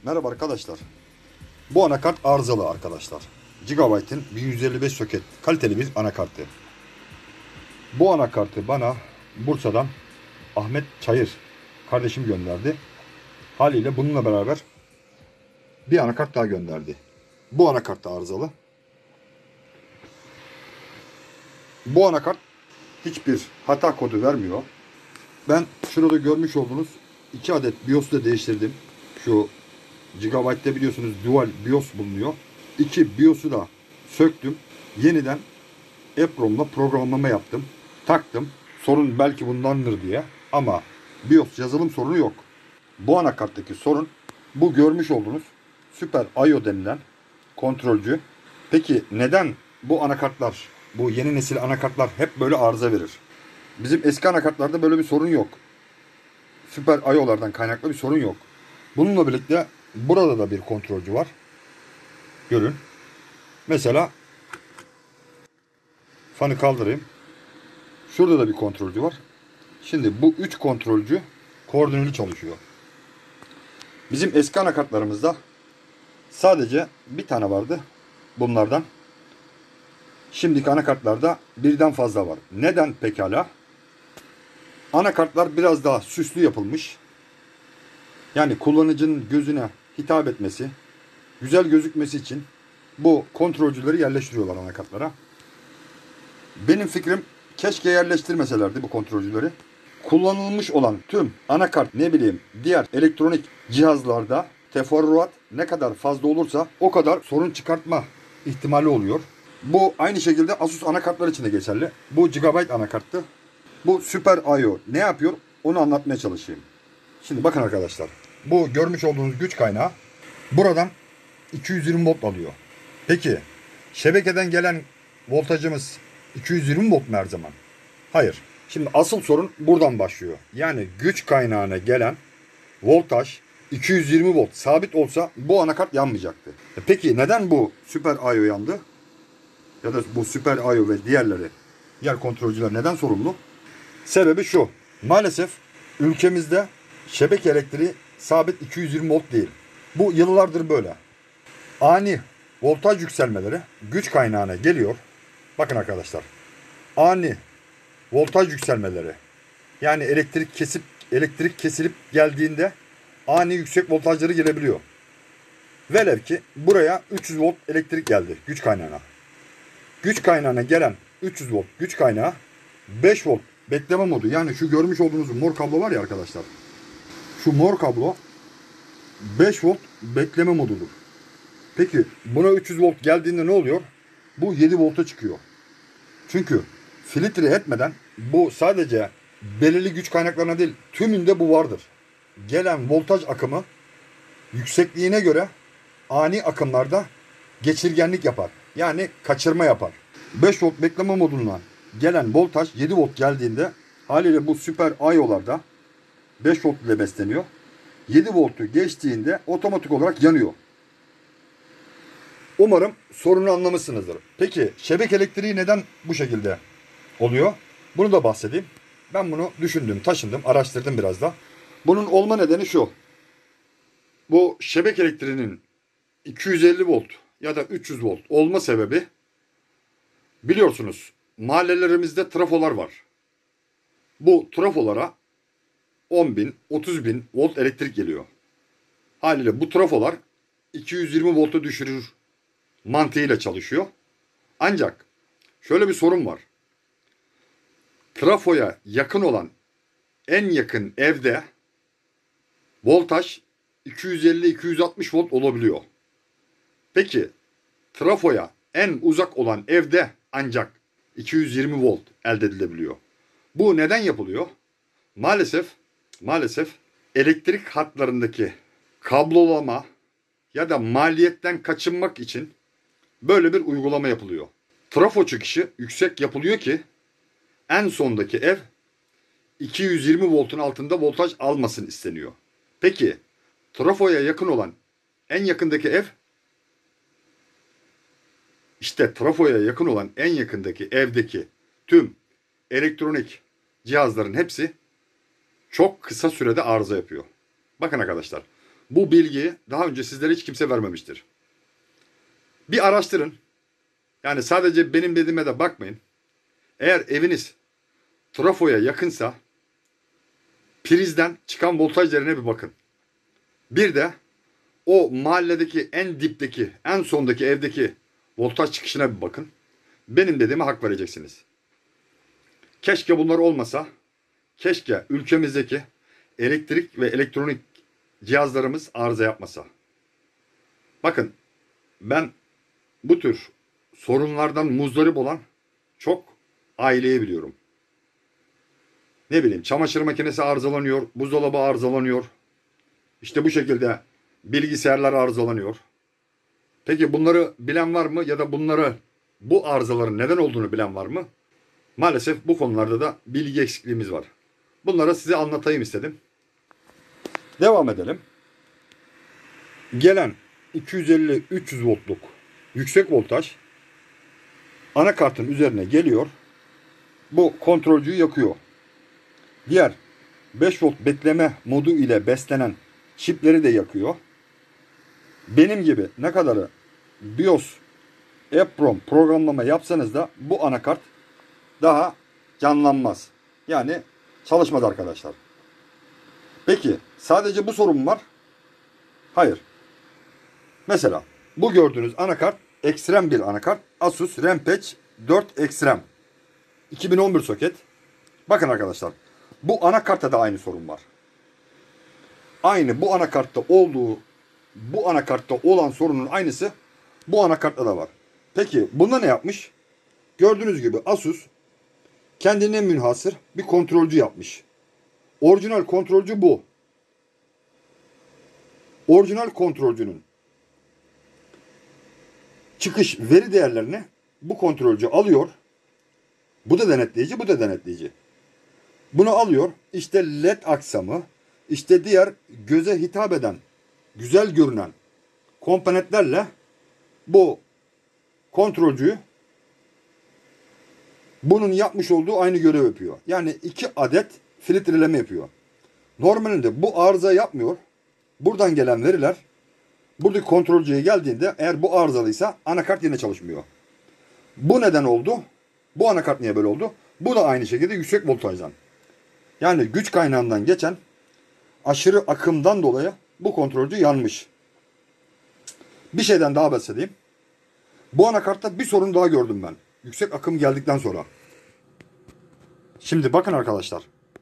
Merhaba arkadaşlar. Bu anakart arızalı arkadaşlar. Gigabyte'in 1155 soket kaliteli bir anakartı. Bu anakartı bana Bursa'dan Ahmet Çayır kardeşim gönderdi. Haliyle bununla beraber bir anakart daha gönderdi. Bu anakart da arızalı. Bu anakart hiçbir hata kodu vermiyor. Ben şurada görmüş olduğunuz 2 adet BIOS'u da değiştirdim. Şu Gigabyte'de biliyorsunuz dual BIOS bulunuyor. 2 BIOS'u da söktüm. Yeniden EPROM'la programlama yaptım. Taktım. Sorun belki bundandır diye. Ama BIOS yazılım sorunu yok. Bu anakarttaki sorun bu görmüş olduğunuz Super I/O denilen kontrolcü. Peki neden bu anakartlar, bu yeni nesil anakartlar hep böyle arıza verir? Bizim eski anakartlarda böyle bir sorun yok. Super I/O'lardan kaynaklı bir sorun yok. Bununla birlikte burada da bir kontrolcü var. Görün. Mesela fanı kaldırayım. Şurada da bir kontrolcü var. Şimdi bu 3 kontrolcü koordineli çalışıyor. Bizim eski anakartlarımızda sadece bir tane vardı bunlardan. Şimdiki anakartlarda birden fazla var. Neden pekala? Anakartlar biraz daha süslü yapılmış. Yani kullanıcının gözüne hitap etmesi, güzel gözükmesi için bu kontrolcüleri yerleştiriyorlar anakartlara. Benim fikrim keşke yerleştirmeselerdi bu kontrolcüleri. Kullanılmış olan tüm anakart, ne bileyim, diğer elektronik cihazlarda teferruat ne kadar fazla olursa o kadar sorun çıkartma ihtimali oluyor. Bu aynı şekilde Asus anakartlar için de geçerli. Bu Gigabyte anakarttı. Bu Super I/O ne yapıyor onu anlatmaya çalışayım. Şimdi bakın arkadaşlar. Bu görmüş olduğunuz güç kaynağı buradan 220 volt alıyor. Peki şebekeden gelen voltajımız 220 volt mu her zaman? Hayır. Şimdi asıl sorun buradan başlıyor. Yani güç kaynağına gelen voltaj 220 volt sabit olsa bu anakart yanmayacaktı. Peki neden bu Super I/O yandı? Ya da bu Super I/O ve diğer kontrolcüler neden sorumlu? Sebebi şu. Maalesef ülkemizde şebeke elektriği sabit 220 volt değil. Bu yıllardır böyle. Ani voltaj yükselmeleri güç kaynağına geliyor. Bakın arkadaşlar. Ani voltaj yükselmeleri. Yani elektrik kesilip geldiğinde ani yüksek voltajları gelebiliyor. Velev ki buraya 300 volt elektrik geldi güç kaynağına. Güç kaynağına gelen 300 volt güç kaynağı 5 volt bekleme modu. Yani şu görmüş olduğunuz mor kablo var ya arkadaşlar. Şu mor kablo 5 volt bekleme modudur. Peki buna 300 volt geldiğinde ne oluyor? Bu 7 volta çıkıyor. Çünkü filtre etmeden bu sadece belirli güç kaynaklarına değil tümünde bu vardır. Gelen voltaj akımı yüksekliğine göre ani akımlarda geçirgenlik yapar. Yani kaçırma yapar. 5 volt bekleme modundan gelen voltaj 7 volt geldiğinde haliyle bu Super I/O'larda 5 volt ile besleniyor. 7 voltu geçtiğinde otomatik olarak yanıyor. Umarım sorunu anlamışsınızdır. Peki şebeke elektriği neden bu şekilde oluyor? Bunu da bahsedeyim. Ben bunu düşündüm, taşındım, araştırdım biraz da. Bunun olma nedeni şu. Bu şebeke elektriğinin 250 volt ya da 300 volt olma sebebi, biliyorsunuz mahallelerimizde trafolar var. Bu trafolara 10 bin, 30 bin volt elektrik geliyor. Haliyle bu trafolar 220 voltu düşürür mantığıyla çalışıyor. Ancak şöyle bir sorun var. Trafoya yakın olan en yakın evde voltaj 250-260 volt olabiliyor. Peki trafoya en uzak olan evde ancak 220 volt elde edilebiliyor. Bu neden yapılıyor? Maalesef elektrik hatlarındaki kablolama ya da maliyetten kaçınmak için böyle bir uygulama yapılıyor. Trafo çıkışı yüksek yapılıyor ki en sondaki ev 220 voltun altında voltaj almasın isteniyor. Peki trafoya yakın olan en yakındaki ev, işte trafoya yakın olan en yakındaki evdeki tüm elektronik cihazların hepsi çok kısa sürede arıza yapıyor. Bakın arkadaşlar, Bu bilgiyi daha önce sizlere hiç kimse vermemiştir. Bir araştırın. Yani sadece benim dediğime de bakmayın. Eğer eviniz trafoya yakınsa prizden çıkan voltaj değerine bir bakın. Bir de o mahalledeki en dipteki, en sondaki evdeki voltaj çıkışına bir bakın. Benim dediğime hak vereceksiniz. Keşke bunlar olmasa, keşke ülkemizdeki elektrik ve elektronik cihazlarımız arıza yapmasa. Bakın, ben bu tür sorunlardan muzdarip olan çok aileyi biliyorum. Ne bileyim, çamaşır makinesi arızalanıyor, buzdolabı arızalanıyor. İşte bu şekilde bilgisayarlar arızalanıyor. Peki bunları bilen var mı ya da bu arızaların neden olduğunu bilen var mı? Maalesef bu konularda da bilgi eksikliğimiz var. Bunları size anlatayım istedim. Devam edelim. Gelen 250-300 voltluk yüksek voltaj anakartın üzerine geliyor. Bu kontrolcüyü yakıyor. Diğer 5 volt bekleme modu ile beslenen çipleri de yakıyor. Benim gibi ne kadarı BIOS, EEPROM programlama yapsanız da bu anakart daha canlanmaz. Yani çalışmaz arkadaşlar. Peki sadece bu sorun mu var? Hayır. Mesela bu gördüğünüz anakart ekstrem bir anakart. Asus Rampage 4 Extreme 2011 soket. Bakın arkadaşlar, bu anakartta da aynı sorun var. Aynı bu anakartta olan sorunun aynısı bu anakartta da var. Peki bunda ne yapmış? Gördüğünüz gibi Asus kendine münhasır bir kontrolcü yapmış. Orijinal kontrolcü bu. Orijinal kontrolcünün çıkış veri değerlerini bu kontrolcü alıyor. Bu da denetleyici, bu da denetleyici. Bunu alıyor. İşte LED aksamı, işte diğer göze hitap eden, güzel görünen komponentlerle bu kontrolcüyü bunun yapmış olduğu aynı görev yapıyor. Yani 2 adet filtreleme yapıyor. Normalde bu arıza yapmıyor. Buradan gelen veriler buradaki kontrolcüye geldiğinde eğer bu arızalıysa anakart yine çalışmıyor. Bu neden oldu? Bu anakart niye böyle oldu? Bu da aynı şekilde yüksek voltajdan. Yani güç kaynağından geçen aşırı akımdan dolayı bu kontrolcü yanmış. Bir şeyden daha bahsedeyim. Bu anakartta bir sorun daha gördüm ben. Yüksek akım geldikten sonra. Şimdi bakın arkadaşlar.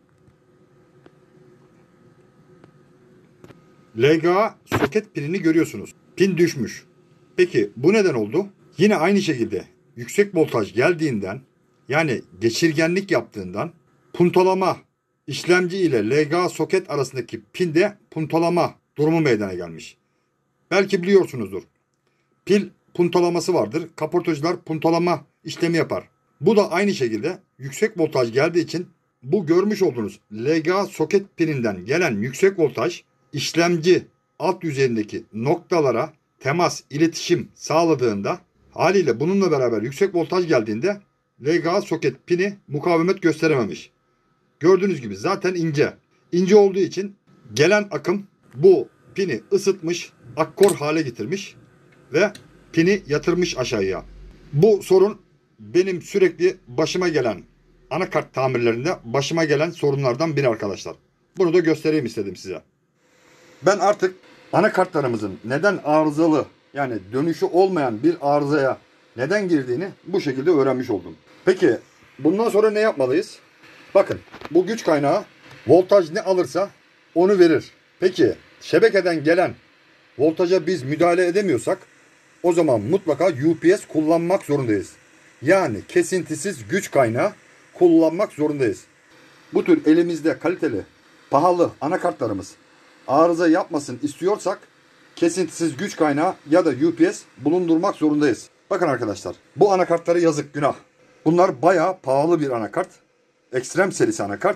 LGA soket pinini görüyorsunuz. Pin düşmüş. Peki bu neden oldu? Yine aynı şekilde yüksek voltaj geldiğinden, yani geçirgenlik yaptığından puntalama, işlemci ile LGA soket arasındaki pinde puntalama durumu meydana gelmiş. Belki biliyorsunuzdur. Pil puntalaması vardır. Kaportacılar puntalama işlemi yapar. Bu da aynı şekilde yüksek voltaj geldiği için bu görmüş olduğunuz LGA soket pininden gelen yüksek voltaj işlemci alt yüzeyindeki noktalara temas, iletişim sağladığında, haliyle bununla beraber yüksek voltaj geldiğinde LGA soket pini mukavemet gösterememiş. Gördüğünüz gibi zaten ince. İnce olduğu için gelen akım bu pini ısıtmış, akkor hale getirmiş ve pini yatırmış aşağıya. Bu sorun benim sürekli başıma gelen, anakart tamirlerinde başıma gelen sorunlardan biri arkadaşlar. Bunu da göstereyim istedim size. Ben artık anakartlarımızın neden arızalı, yani dönüşü olmayan bir arızaya neden girdiğini bu şekilde öğrenmiş oldum. Peki bundan sonra ne yapmalıyız? Bakın, bu güç kaynağı voltaj ne alırsa onu verir. Peki şebekeden gelen voltaja biz müdahale edemiyorsak o zaman mutlaka UPS kullanmak zorundayız. Yani kesintisiz güç kaynağı kullanmak zorundayız. Bu tür elimizde kaliteli, pahalı anakartlarımız arıza yapmasın istiyorsak kesintisiz güç kaynağı ya da UPS bulundurmak zorundayız. Bakın arkadaşlar, bu anakartlara yazık, günah. Bunlar bayağı pahalı bir anakart. Ekstrem serisi anakart.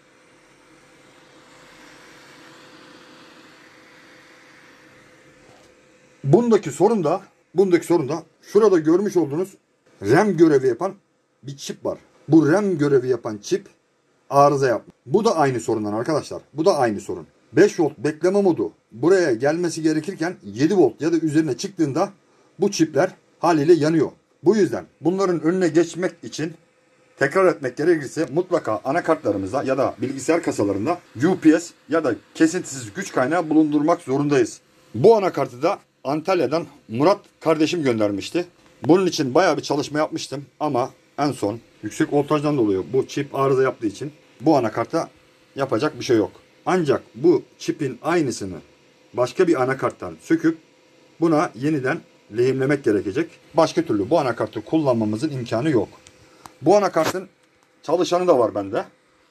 Bundaki sorun da şurada görmüş olduğunuz RAM görevi yapan bir çip var. Bu RAM görevi yapan çip arıza yapmış. Bu da aynı sorundan arkadaşlar. Bu da aynı sorun. 5 volt bekleme modu buraya gelmesi gerekirken 7 volt ya da üzerine çıktığında bu çipler haliyle yanıyor. Bu yüzden bunların önüne geçmek için, tekrar etmek gerekirse, mutlaka anakartlarımızda ya da bilgisayar kasalarında UPS ya da kesintisiz güç kaynağı bulundurmak zorundayız. Bu anakartı da Antalya'dan Murat kardeşim göndermişti. Bunun için bayağı bir çalışma yapmıştım ama en son yüksek voltajdan dolayı bu çip arıza yaptığı için bu anakarta yapacak bir şey yok. Ancak bu çipin aynısını başka bir anakarttan söküp buna yeniden lehimlemek gerekecek. Başka türlü bu anakartı kullanmamızın imkanı yok. Bu anakartın çalışanı da var bende.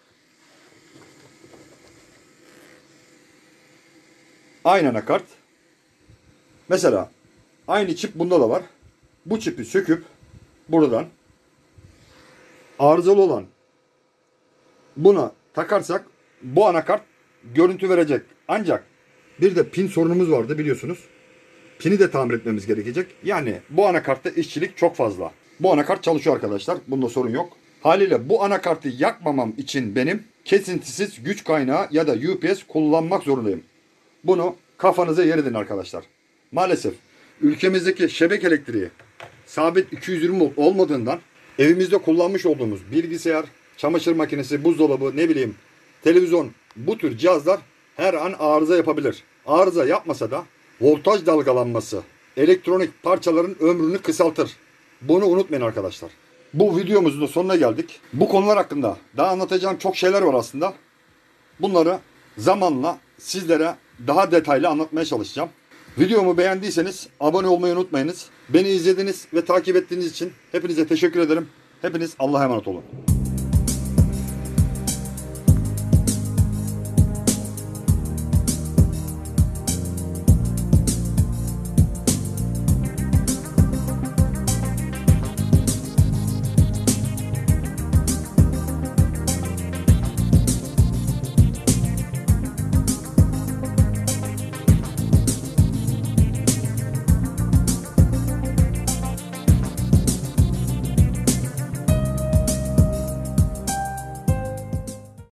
Aynı anakart. Mesela aynı çip bunda da var. Bu çipi söküp buradan arızalı olan buna takarsak bu anakart görüntü verecek. Ancak bir de pin sorunumuz vardı biliyorsunuz. Pini de tamir etmemiz gerekecek. Yani bu anakartta işçilik çok fazla. Bu anakart çalışıyor arkadaşlar. Bunda sorun yok. Haliyle bu anakartı yakmamam için benim kesintisiz güç kaynağı ya da UPS kullanmak zorundayım. Bunu kafanıza yer edin arkadaşlar. Maalesef ülkemizdeki şebeke elektriği sabit 220 volt olmadığından evimizde kullanmış olduğumuz bilgisayar, çamaşır makinesi, buzdolabı, ne bileyim televizyon, bu tür cihazlar her an arıza yapabilir. Arıza yapmasa da voltaj dalgalanması elektronik parçaların ömrünü kısaltır. Bunu unutmayın arkadaşlar. Bu videomuzun da sonuna geldik. Bu konular hakkında daha anlatacağım çok şeyler var aslında. Bunları zamanla sizlere daha detaylı anlatmaya çalışacağım. Videomu beğendiyseniz abone olmayı unutmayınız. Beni izlediğiniz ve takip ettiğiniz için hepinize teşekkür ederim. Hepiniz Allah'a emanet olun.